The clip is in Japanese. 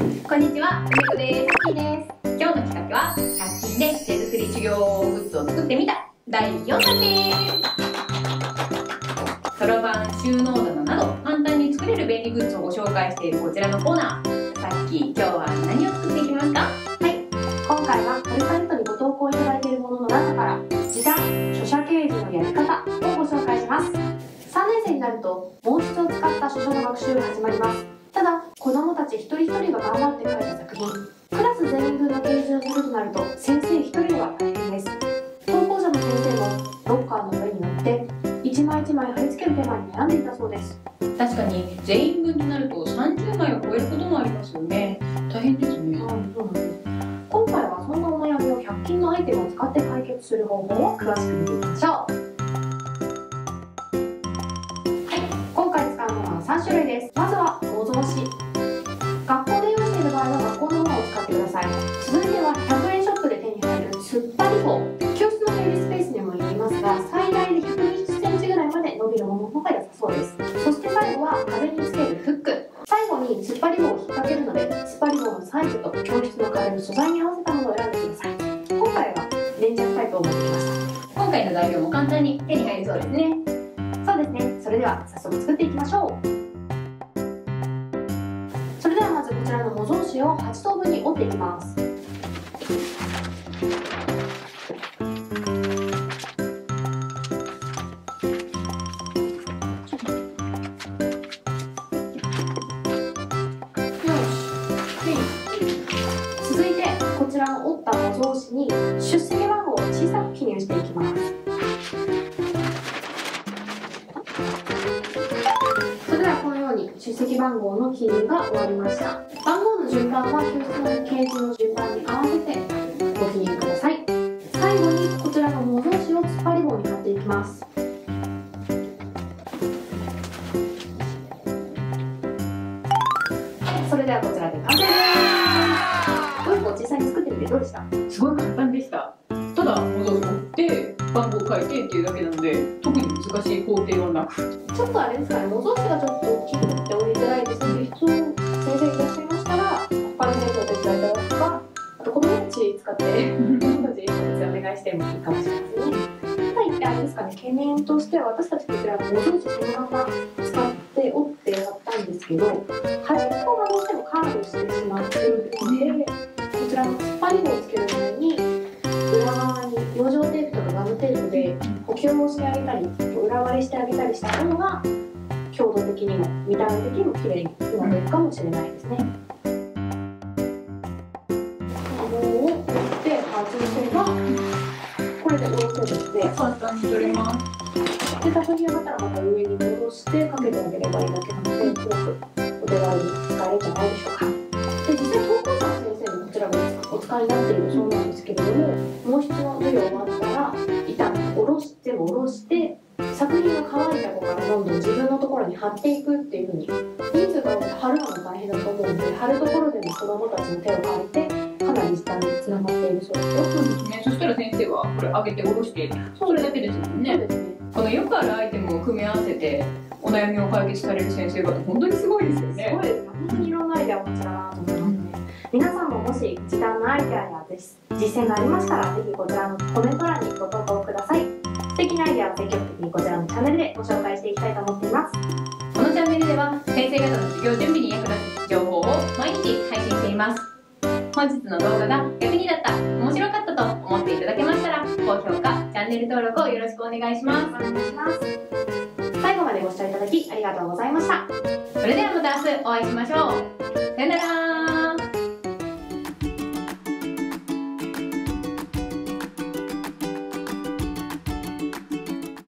こんにちは、梅子です。 さっきです。 今日の企画は100均で手作り授業グッズを作ってみた第4弾です。そろばん、収納棚など簡単に作れる便利グッズをご紹介しているこちらのコーナー。さっき、今日は何を作っていきますか？ はい、今回はアルファベットにご投稿いただいているものの中から時短書写掲示のやり方をご紹介します。3年生になると毛筆を使った書写の学習が始まります。ただ、子どもたち一人一人が頑張って書いた作品、クラス全員分の掲示をするとなると先生一人では大変です。投稿者の先生もロッカーの上に乗って一枚一枚貼り付ける手間に悩んでいたそうです。 確かに全員分となると30枚を超えることもありますよね。大変ですね。 そうなんです。今回はそんなお悩みを100均のアイテムを使って解決する方法を詳しく見ていきましょう。今回使うものは3種類です。まずは模造紙。学校で用意している場合は学校のものを使ってください。続いては100円ショップで手に入る突っ張り棒。教室の整理スペースにもよりますが、最大で120センチぐらいまで伸びるものの方が良さそうです。そして最後は壁につけるフック。最後に突っ張り棒を引っ掛けるので、突っ張り棒のサイズと教室の壁の素材に合わせたものを選んでください。今回は粘着タイプを持ってきました。 今回の材料も簡単に手に入りそうですね。 そうですね。それでは早速作っていきましょう。それではまずこちらの模造紙を8等分に折っていきます。続いてこちらの折った模造紙に出席番号を小さく記入していきます。それではこのように出席番号の記入が終わりました。番号の順番は教室の掲示の順番に合わせてご記入ください。最後にこちらの模造紙を突っ張り棒に貼っていきます。それではこちらで完成です。どういう実際に作ってみてどうでした？ すごい簡単でした。ただ模造紙を折って番号を書いてっていうだけなので、特に難しい工程はなく。 ちょっとあれですかね、模造紙がちょっと大きくて折りづらいですので、必要先生いらっしゃいましたら他の先生お手伝いいただくか、あと子供たち使って子供たちにお願いしてもいいかもしれませんね。ただ言ってあれですかね、懸念としては私たちこちらの模造紙そのまま使って折ってやったんですけど、端っこがどうしてもカーブしてしまっているので、こちらの突っ張り棒をつける前に裏側に養生テープとかガムテープで補強をしてあげたり裏割りしてあげたりした方が強度的にも見た目的にも綺麗にうまくいくかもしれないですね。棒を折って外せばこれで下ろせるので簡単に取れます。 で、作品がまたらまた上に戻してかけてあげればいいだけなので、すごくお手軽に使えるんじゃないでしょうか。で、実際投稿者の先生もこちらがお使いになっているそうなんですけれども、毛筆の授業終わったら一旦下ろして作品が乾いた子からどんどん自分のところに貼っていくっていう風に、人数が多くて貼るのも大変だと思うので、貼るところでも子どもたちの手を借りてかなり時短につながっているそうですよ。 そうですね。そしたら先生はこれ上げて下ろしてそれだけですもんね。 そうですね。 このよくあるアイテムを組み合わせてお悩みを解決される先生方、本当にすごいですよね。 すごいですね。本当にいろんなアイデアをお持ちだなと思いますね。皆さんももし時短のアイデアや実践がありましたら、ぜひこちらのコメント欄にご投稿ください。素敵なアイデアを積極的にこちらのチャンネルでご紹介していきたいと思っています。 このチャンネルでは先生方の授業準備に役立つ情報を毎日配信しています。本日の動画が役に立った、面白かったと思っていただけましたら、高評価、チャンネル登録をよろしくお願いします。 お願いします。最後までご視聴いただきありがとうございました。 それではまた明日お会いしましょう。さよなら。